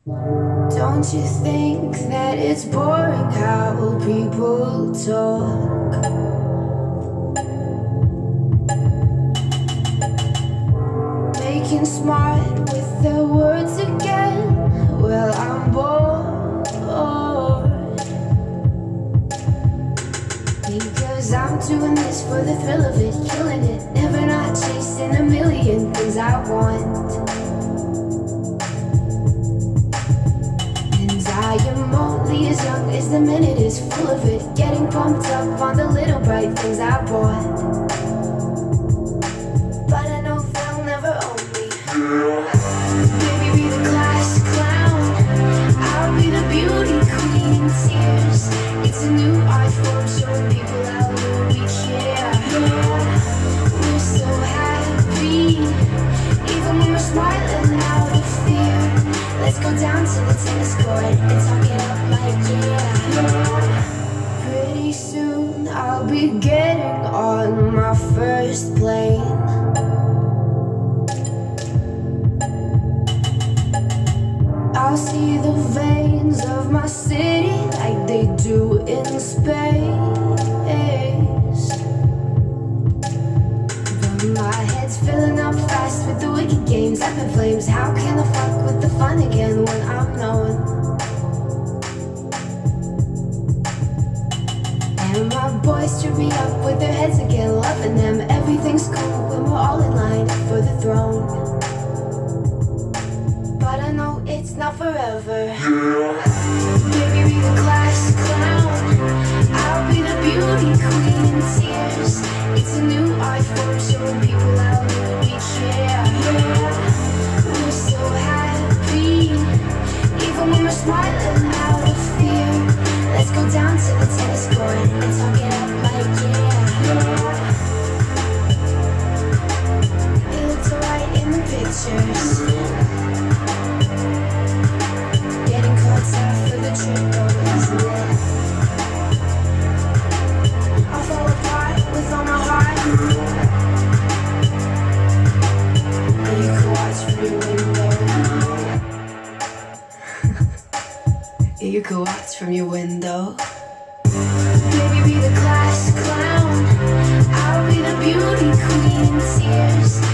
Don't you think that it's boring how people talk? Making smart with their words again. Well, I'm bored, because I'm doing this for the thrill of it, killing it, never not chasing a million things I want. I am only as young as the minute is full of it, getting pumped up on the little bright things I bought. But I know they'll never own me. Baby, be the class clown, I'll be the beauty queen in tears. It's a new art form showing people how we care. We're so happy, even when we're smiling out of fear. Let's go down to the tennis court and talk it up like yeah. Pretty soon I'll be getting on my first plane. I'll see the veins of my city like they do in space. But my head's filling up fast with the wicked games up in flames. How can I fuck with the fun again when I'm known? And my boys trip me up with their heads again, loving them. Everything's cool when we're all in line for the throne. But I know it's not forever. Baby, be the class clown, I'll be the beauty queen in tears. It's a new art form showing people how we care. We're so happy, even when we're smiling out of fear. Let's go down to the tennis court and talk it up like yeah. It looks alright in the pictures. Getting caught up for the trip, though, isn't it? I'll fall apart with all my heart. And you can watch from your window. You can watch from your window. Baby, be the class clown, I'll be the beauty queen in tears.